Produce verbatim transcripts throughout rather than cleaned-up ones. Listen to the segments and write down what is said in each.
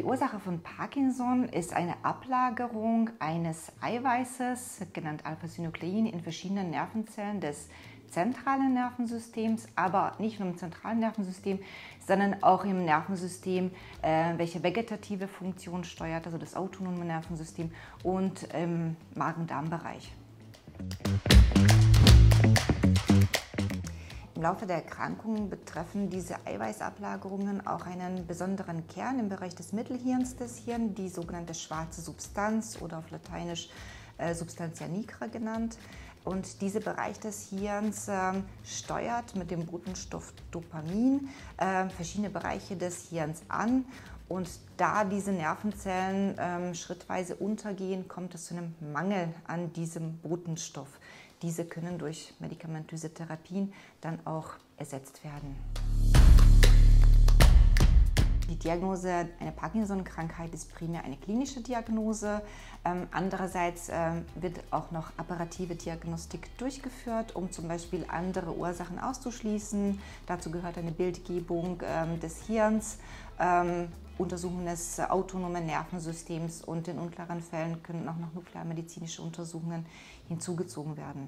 Die Ursache von Parkinson ist eine Ablagerung eines Eiweißes, genannt Alpha-Synuklein, in verschiedenen Nervenzellen des zentralen Nervensystems, aber nicht nur im zentralen Nervensystem, sondern auch im Nervensystem, äh, welche vegetative Funktion steuert, also das autonome Nervensystem, und im Magen-Darm-Bereich. Im Laufe der Erkrankung betreffen diese Eiweißablagerungen auch einen besonderen Kern im Bereich des Mittelhirns des Hirns, die sogenannte schwarze Substanz oder auf Lateinisch äh, Substantia nigra genannt. Und dieser Bereich des Hirns äh, steuert mit dem Botenstoff Dopamin äh, verschiedene Bereiche des Hirns an. Und da diese Nervenzellen äh, schrittweise untergehen, kommt es zu einem Mangel an diesem Botenstoff. Diese können durch medikamentöse Therapien dann auch ersetzt werden. Die Diagnose einer Parkinson-Krankheit ist primär eine klinische Diagnose. Ähm, andererseits ähm, wird auch noch apparative Diagnostik durchgeführt, um zum Beispiel andere Ursachen auszuschließen. Dazu gehört eine Bildgebung ähm, des Hirns, ähm, Untersuchungen des autonomen Nervensystems, und in unklaren Fällen können auch noch nuklearmedizinische Untersuchungen hinzugezogen werden.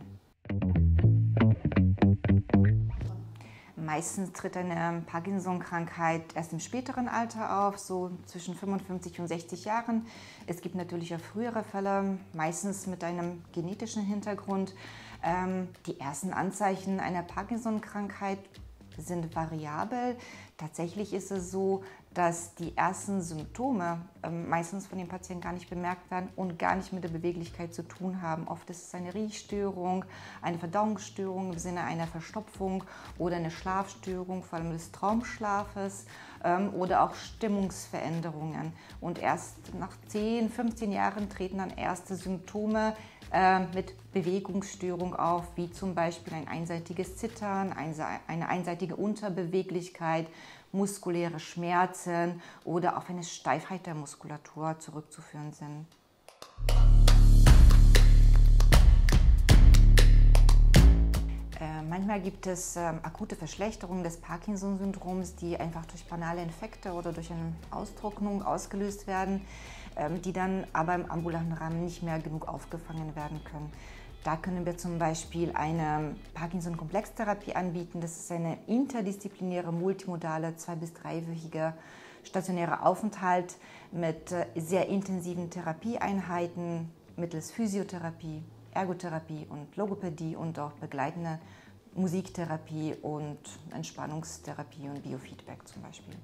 Meistens tritt eine Parkinson-Krankheit erst im späteren Alter auf, so zwischen fünfundfünfzig und sechzig Jahren. Es gibt natürlich auch frühere Fälle, meistens mit einem genetischen Hintergrund. Ähm, die ersten Anzeichen einer Parkinson-Krankheit sind variabel. Tatsächlich ist es so, dass die ersten Symptome äh, meistens von den Patienten gar nicht bemerkt werden und gar nicht mit der Beweglichkeit zu tun haben. Oft ist es eine Riechstörung, eine Verdauungsstörung im Sinne einer Verstopfung oder eine Schlafstörung, vor allem des Traumschlafes, ähm, oder auch Stimmungsveränderungen. Und erst nach zehn, fünfzehn Jahren treten dann erste Symptome äh, mit Bewegungsstörung auf, wie zum Beispiel ein einseitiges Zittern, eine einseitige Unterbeweglichkeit, muskuläre Schmerzen oder auf eine Steifheit der Muskulatur zurückzuführen sind. Äh, manchmal gibt es äh, akute Verschlechterungen des Parkinson-Syndroms, die einfach durch banale Infekte oder durch eine Austrocknung ausgelöst werden, äh, die dann aber im ambulanten Rahmen nicht mehr genug aufgefangen werden können. Da können wir zum Beispiel eine Parkinson-Komplextherapie anbieten. Das ist eine interdisziplinäre, multimodale, zwei- bis dreiwöchige stationäre Aufenthalt mit sehr intensiven Therapieeinheiten mittels Physiotherapie, Ergotherapie und Logopädie und auch begleitende Musiktherapie und Entspannungstherapie und Biofeedback zum Beispiel.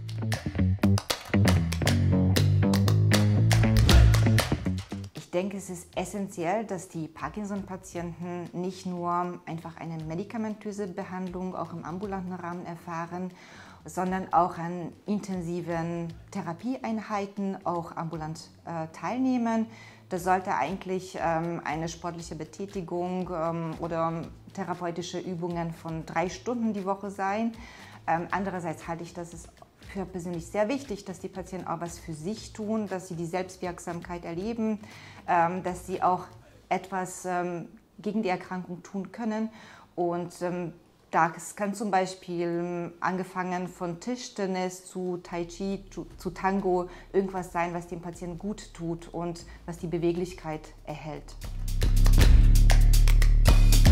Ich denke, es ist essentiell, dass die Parkinson-Patienten nicht nur einfach eine medikamentöse Behandlung auch im ambulanten Rahmen erfahren, sondern auch an intensiven Therapieeinheiten auch ambulant äh, teilnehmen. Das sollte eigentlich ähm, eine sportliche Betätigung ähm, oder therapeutische Übungen von drei Stunden die Woche sein. Ähm, andererseits halte ich das ist für persönlich sehr wichtig, dass die Patienten auch was für sich tun, dass sie die Selbstwirksamkeit erleben, ähm, dass sie auch etwas ähm, gegen die Erkrankung tun können. Und ähm, das kann zum Beispiel angefangen von Tischtennis zu Tai Chi, zu, zu Tango, irgendwas sein, was dem Patienten gut tut und was die Beweglichkeit erhält.